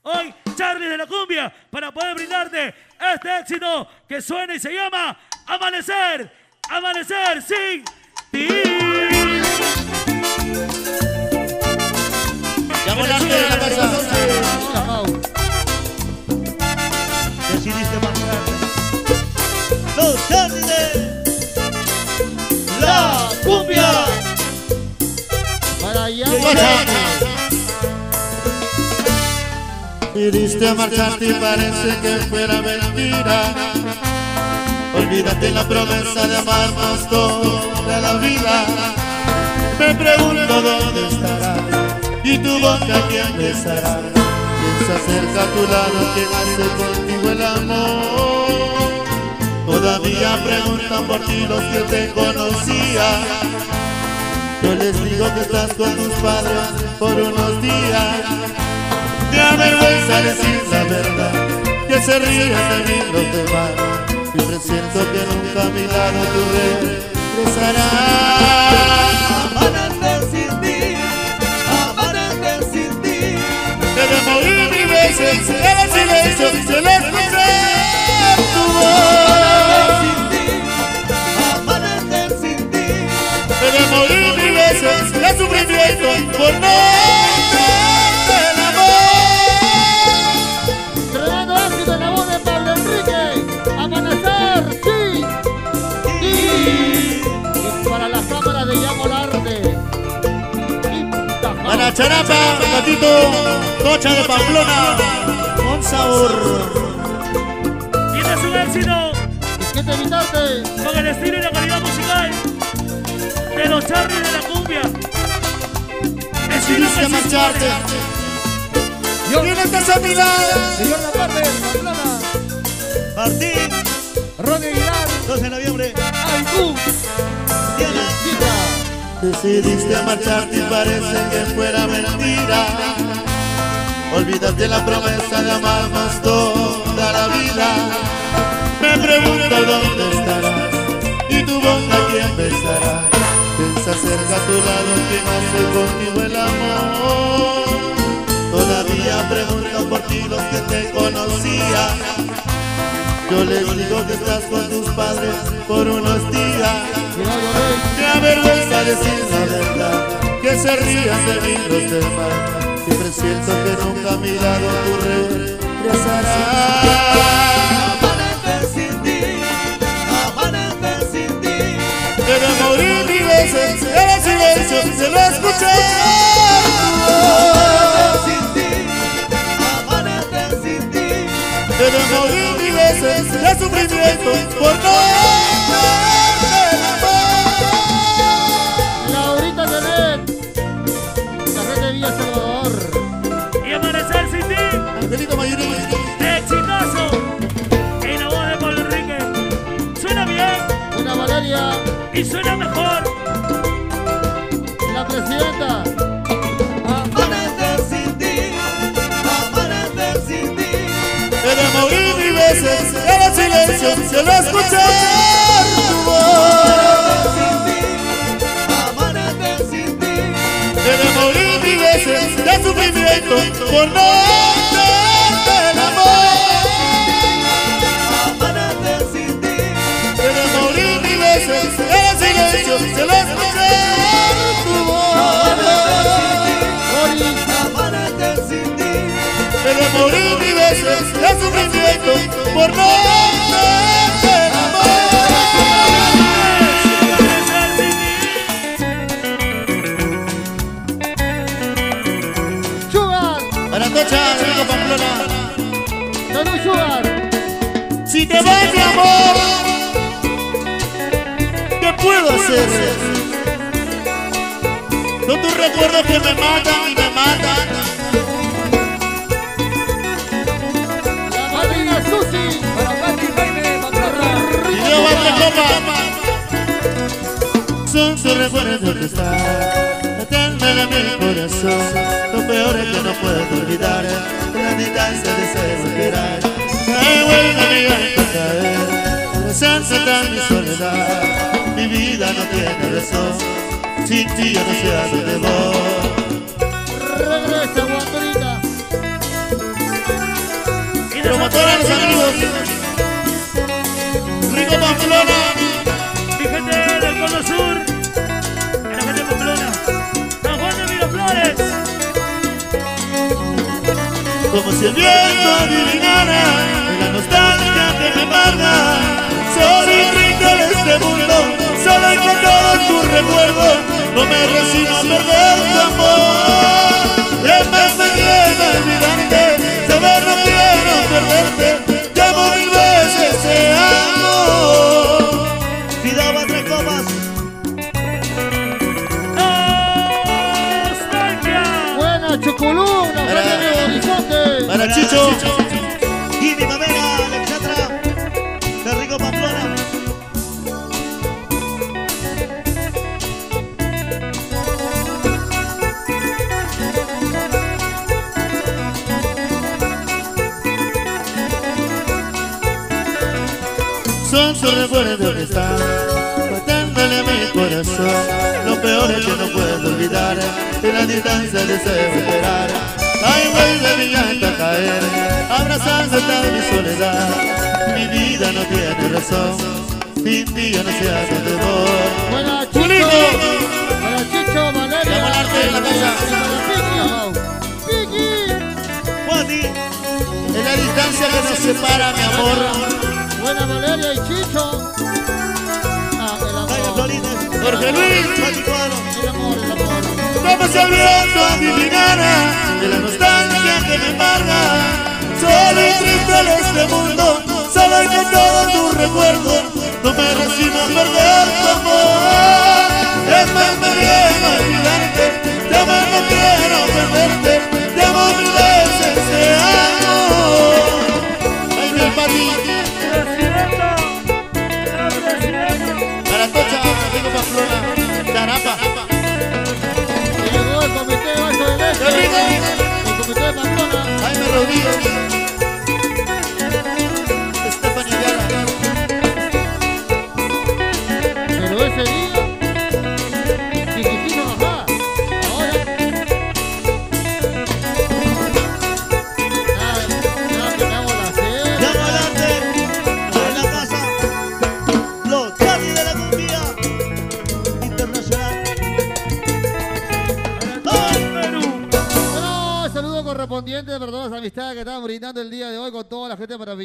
hoy Charlie de la Cumbia, para poder brindarte este éxito que suena y se llama Amanecer, Amanecer sin ti. Ya volaste de la casa. Decidiste marchar. Los Charlie de la Cumbia. Para allá. Decidiste marcharte y parece que fuera mentira. Olvídate la promesa de amarnos toda la vida. Me pregunto dónde estará y tu boca quién besará. Quién se acerca a tu lado, quién hace contigo el amor. Todavía preguntan por ti los que te conocía. Yo les digo que estás con tus padres por unos días. Me avergüenza decir la verdad, que se ríen de mí los demás. Y presiento que nunca a mi lado tú regresarás. Amanecer sin ti, amanecer sin ti. Debe morir mil veces, en el silencio se le escucha tu voz. Amanecer sin ti. Debe morir mil veces, el sufrimiento por no darte el amor. Tremendo éxito en la voz de Pablo Enrique. Amanecer, sí. Y para las cámaras de Llamo Arte. Para Charapa, Gatito, Cocha de Pamplona, con sabor. Tienes un éxito ¿Qué te evitaste? con el estilo y la calidad musical de los Charlie de la Cumbia. Decidiste marcharte. ¿Quién estás a mi lado? Señor Laparte, Pamplona. Martín, Ronnie Aguilar. 12 de noviembre. Aicú. Diana. Decidiste marcharte y parece que fuera mentira. Olvídate la promesa de amarnos toda la vida. Me pregunto dónde estarás y tu boca quién besará. Piensa cerca a tu lado quién hace contigo el amor. Todavía preguntan por ti los que te conocía. Yo les digo que estás con tus padres por unos días. Me avergüenza decir la verdad, que se rían de mí los demás. Y presiento que nunca a mi lado tú regresarás. Amanecer sin ti, amanecer sin ti. Debe morir mil veces, en el silencio se lo escuché. Amanecer sin ti, amanecer sin ti. Debe morir mil veces, de sufrimiento por no darte el amor. Laurita Tenet. La red de Villa Salvador. Y Amanecer sin ti, Angelito Mayorín. exitazo en la voz de Pablo Enrique. Suena bien Una Valeria. y suena mejor. La presidenta. Amanecer sin ti, amanecer sin ti. Debe morir mil veces, en el silencio se lo escuché tu voz. Amanecer sin ti. Debe morir mil veces, de sufrimiento por no darte el amor. Amanecer sin ti. Debe morir mil veces, en el silencio se lo escuché tu voz. Amanecer sin ti. Debe morir mil veces, de sufrimiento por no darte el amor. Sugar. Para Tocha, Rico Pamplona. Don Sugar. Si te vas mi amor, ¿qué puedo hacer? Son tus recuerdos que me matan y me matan. La madrina Susi. Para Pati Jaime Matorra. Y yo va a copa. Son tus recuerdos que están eternos en mi corazón. Lo peor es que no puedo olvidar la distancia de ser volverá. Ay, buena amiga, caer. Sensata mi soledad. Mi vida no tiene razón. Sin ti yo no sé a dónde voy. Regresa, Guandorita. como todos los amigos. Rico Pamplona. Mi gente del Cono Sur. La gente de Pamplona. San Juan de Miraflores. Como si el viento adivinara de la nostalgia que me embarga. Solo y triste en este mundo, solo y con todos tus recuerdos. No me resigno a perder tu amor. Es más me llena olvidarte, saber no quiero perderte. Te amo mil veces, te amo. Pidaba 3 copas. ¡Nostalgia! Buena Chuculú, la gente de Horizonte. Para Chicho. Y mi mamera, Alexandra, de Rico Pamplona. Son sus recuerdos que están matándole a mi corazón. Lo peor es que no puedo olvidar, en la distancia deseo esperar. Ay, vuelve mi llanto a caer, abrazando hasta mi soledad. Mi vida no tiene razón, sin ti yo no sé a dónde voy. Buena Julito. Chicho. Buena Chicho, Valeria. Llamo al arte de la casa. Piki. Juani, En la distancia que nos separa, mi amor. Buena Valeria y Chicho. Ah, el Jaime amor. Florines, Jorge Luis. Juan Cuadro. El amor, el amor. Como si el viento adivinara de la nostalgia que me embarga. Solo y triste en este mundo, solo y con todos tus recuerdos. No me resigno a perder tu amor. Es más me viene olvidarte, te amo no quiero perderte. Te amo mil veces, te amo. Ay, mi papi. ¡Presidenta! ¡La presidenta! Para Tocha, Rico Pamplona, Tarapa. Y llegó el comité de Baixo del Este. ¡Qué rico! El comité de Pamplona. Jaime Rodríguez. Stephanie Ayala. Pero ese día, chiquitito bajá. Ahora. Nada que me hago la sed. Llamo adelante, en la casa, los Charlie de la cumbia internacional. ¡Todo el Perú! Bueno, saludo correspondiente de todas las amistades que están brindando el día de hoy con toda la gente maravillosa.